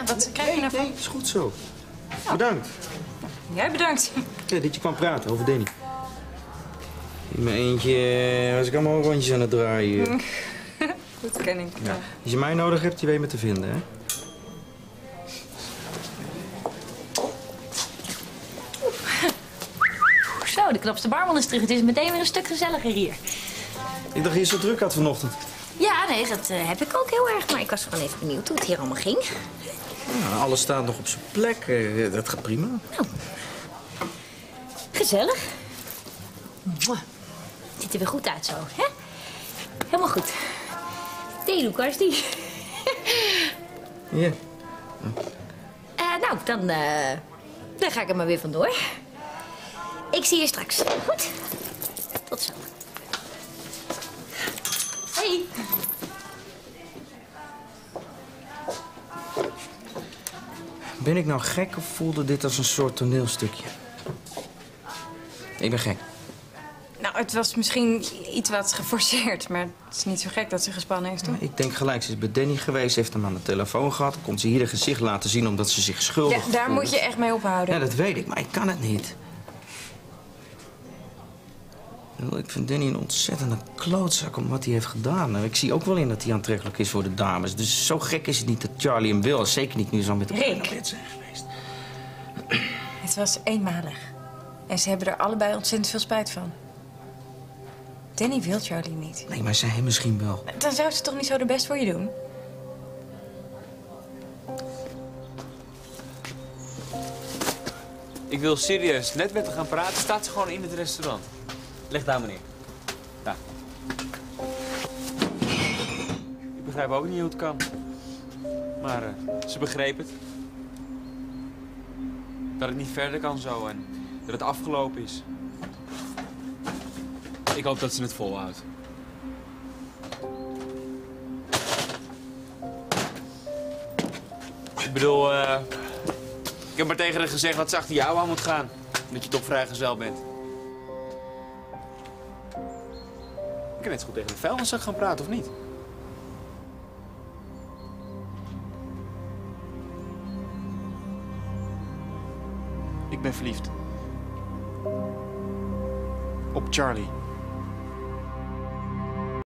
wat krijg je nou van? Nee, is goed zo. Bedankt. Jij bedankt. Ja, dat je kwam praten over Danny. In mijn eentje was ik allemaal rondjes aan het draaien. Dat ken ik. Ja. Als je mij nodig hebt, je weet me te vinden, hè? Zo, de knapste barman is terug. Het is meteen weer een stuk gezelliger hier. Ik dacht je zo druk had vanochtend. Ja, nee, dat heb ik ook heel erg. Maar ik was gewoon even benieuwd hoe het hier allemaal ging. Ja, alles staat nog op zijn plek. Dat gaat prima. Nou, gezellig. Mwah. Ziet er weer goed uit zo, hè? Helemaal goed. Theedoekers, die. Ja. Nou, dan ga ik er maar weer vandoor. Ik zie je straks. Goed? Tot zo. Hey. Ben ik nou gek of voelde dit als een soort toneelstukje? Ik ben gek. Nou, het was misschien iets wat geforceerd, maar het is niet zo gek dat ze gespannen is, toch? Ik denk gelijk, ze is bij Danny geweest, heeft hem aan de telefoon gehad. Dan kon ze hier haar gezicht laten zien omdat ze zich schuldig Ja, daar voelde. moet je echt mee ophouden. Ja, dat weet ik, maar ik kan het niet. Ik vind Danny een ontzettende klootzak om wat hij heeft gedaan. Ik zie ook wel in dat hij aantrekkelijk is voor de dames. Dus zo gek is het niet dat Charlie hem wil. Zeker niet nu ze al met elkaar naar bed zijn geweest. Het was eenmalig. En ze hebben er allebei ontzettend veel spijt van. Danny wil Charlie niet. Nee, maar zij hem misschien wel. Dan zou ze toch niet zo de best voor je doen? Ik wil serieus net met haar gaan praten. Staat ze gewoon in het restaurant. Leg daar, meneer. Daar. Ik begrijp ook niet hoe het kan. Maar ze begreep het. Dat het niet verder kan zo en dat het afgelopen is. Ik hoop dat ze het volhoudt. Ik bedoel, ik heb maar tegen haar gezegd dat ze achter jou aan moet gaan. Dat je toch vrijgezel bent. Ik kan net zo goed tegen de vuilniszak gaan praten, of niet? Ik ben verliefd. Op Charlie.